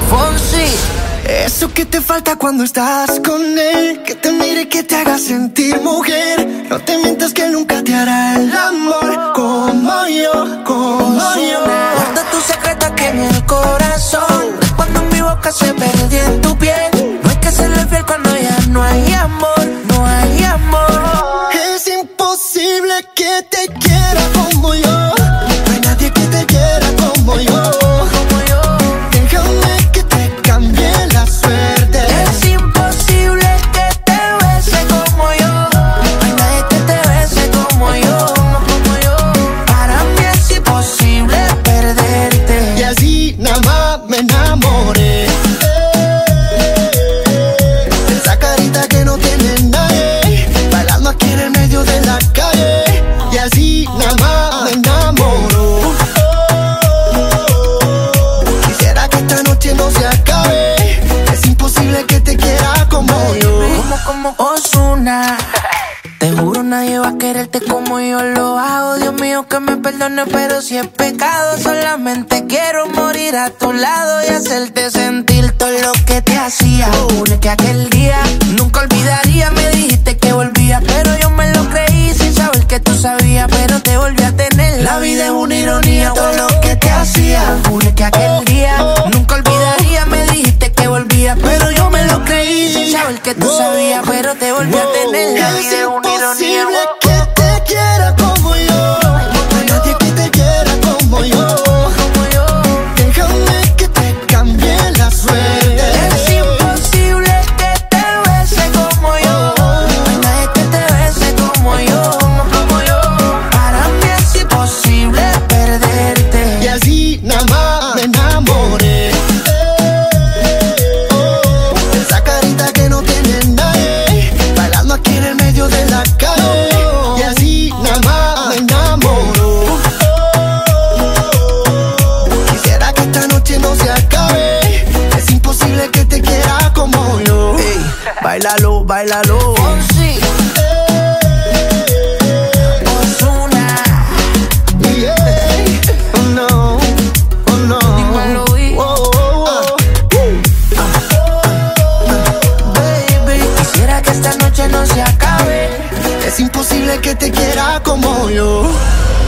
Fonsi. Eso que te falta cuando estás con él, que te mire y que te haga sentir mujer. No te mientas que nunca te hará el amor como yo, como yo. Guarda tu secreto aquí en el corazón, de cuando mi boca se perdió en tu piel. No hay que serle fiel cuando ya no hay amor, no hay amor. Es imposible que te quiera como yo. No hay nadie que te quiera como yo. Déjame que te cambie la suerte. Es imposible que te bese como yo. No hay nadie que te bese como yo, como yo. Para mí es imposible perderte. Y así nada más me enamoré. Esa carita que no tiene nadie, bailando aquí en el medio de la calle. Y así nada más me enamoro. Quisiera que esta noche no se acabe. Es imposible que te quiera como yo. Como Ozuna. Te juro nadie va a quererte como yo lo hago. Dios mío que me perdone, pero si es pecado, solamente quiero morir a tu lado y hacerte sentir todo lo que te hacía. Juré que aquel día nunca olvidaría. Me dijiste que volvía, pero yo me lo creí sin saber que tú sabías, pero te volví a tener. La vida es una ironía, todo lo que te hacía. Juré que aquel día nunca olvidaría. Me dijiste que volvía, pero yo me lo creí sin saber que tú sabías, pero te volví a tener. La vida es una ironía. Es imposible que te quiera como yo. No hay nadie que te quiera como yo. Déjame que te cambie la suerte. Es imposible que te bese como yo. No hay nadie que te bese como yo, como yo. Para mí es imposible perderte. Y así nada más me enamoré. Esa carita que no tiene nadie, bailando aquí en el medio de la calle. Y así nada más me enamoro. Quisiera que esta noche no se acabe. Es imposible que te quiera como yo. Ey, bailalo, bailalo. Fonsi, Ozuna, Yeah. Oh no, oh no. dímelo, Luis. Baby, Quisiera que esta noche no se acabe. es imposible que te quiera como yo.